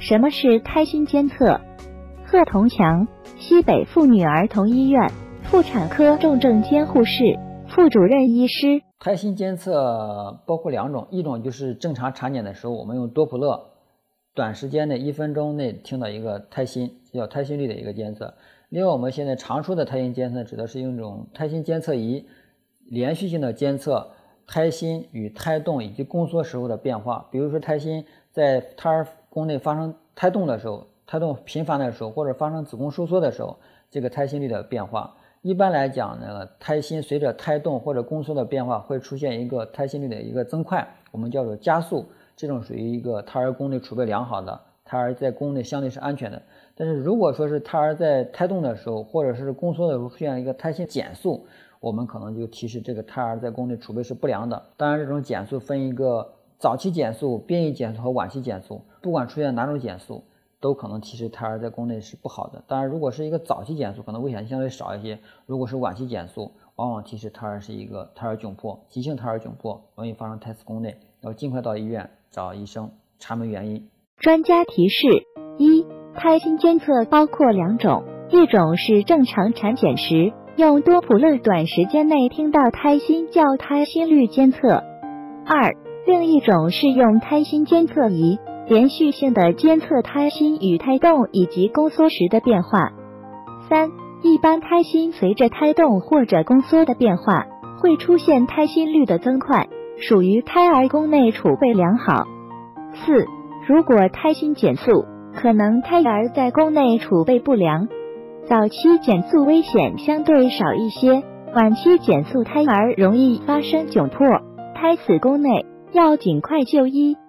什么是胎心监测？贺同强，西北妇女儿童医院妇产科重症监护室副主任医师。 胎心监测包括2种，一种就是正常产检的时候，我们用多普勒短时间内1分钟内听到一个胎心，叫胎心率的一个监测。另外我们现在常说的胎心监测指的是用一种胎心监测仪连续性的监测胎心与胎动以及宫缩时候的变化。比如说胎心在胎儿宫内发生胎动的时候，胎动频繁的时候，或者发生子宫收缩的时候，这个胎心率的变化。一般来讲呢，胎心随着胎动或者宫缩的变化会出现一个胎心率的一个增快，我们叫做加速，这种属于一个胎儿宫内储备良好的，胎儿在宫内相对是安全的。但是如果说是胎儿在胎动的时候或者是宫缩的时候出现一个胎心减速，我们可能就提示这个胎儿在宫内储备是不良的。当然这种减速分一个早期减速、变异减速和晚期减速，不管出现哪种减速都可能提示胎儿在宫内是不好的。当然如果是一个早期减速，可能危险性相对少一些，如果是晚期减速，往往提示胎儿是一个胎儿窘迫，急性胎儿窘迫，容易发生胎死宫内，要尽快到医院找医生查明原因。 专家提示：一、胎心监测包括2种，一种是正常产检时用多普勒短时间内听到胎心叫胎心率监测；二、另一种是用胎心监测仪连续性的监测胎心与胎动以及宫缩时的变化。3、一般胎心随着胎动或者宫缩的变化会出现胎心率的增快，属于胎儿宫内储备良好。4、如果胎心减速，可能胎儿在宫内储备不良，早期减速危险相对少一些，晚期减速胎儿容易发生窘迫，胎死宫内，要尽快就医。